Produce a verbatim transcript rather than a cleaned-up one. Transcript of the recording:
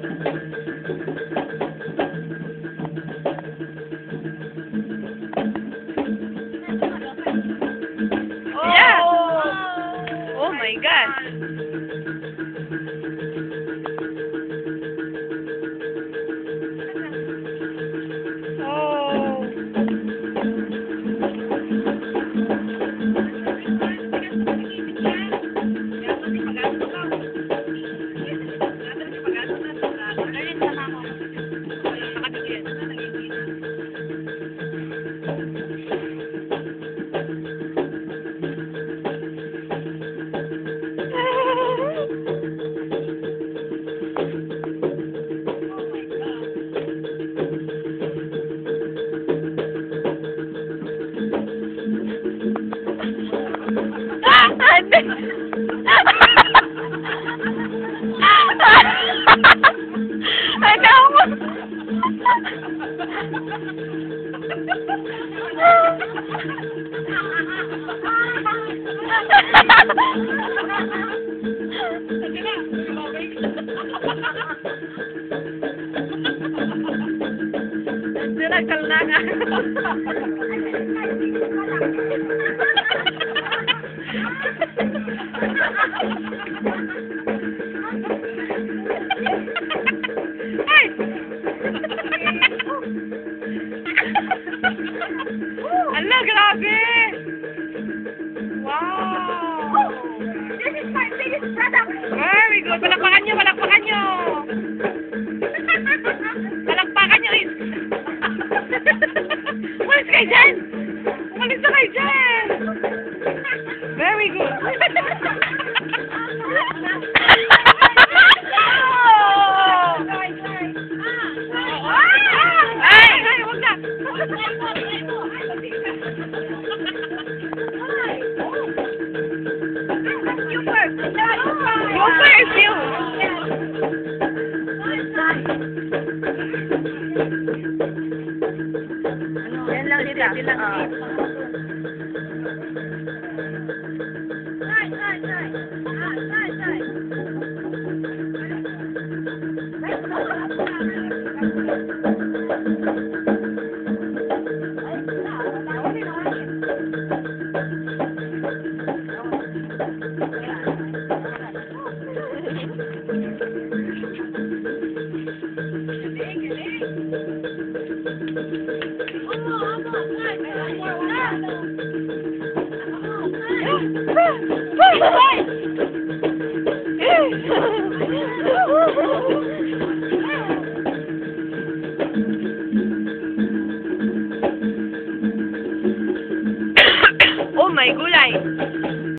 Yeah! Oh my gosh! Oh! Dinagkal na nga. Ay! Ala, grabe! Wow! This is my biggest product. Very good. Palakpakan nyo, palakpakan nyo. Palakpakan nyo. Umalis kayo dyan. Umalis na kayo dyan. Very good. Ay, ay, wag na. You first. Go first, you. Yan lang dito. Yan lang dito. Try, try, try. Ah, try, try. Oh my gulay.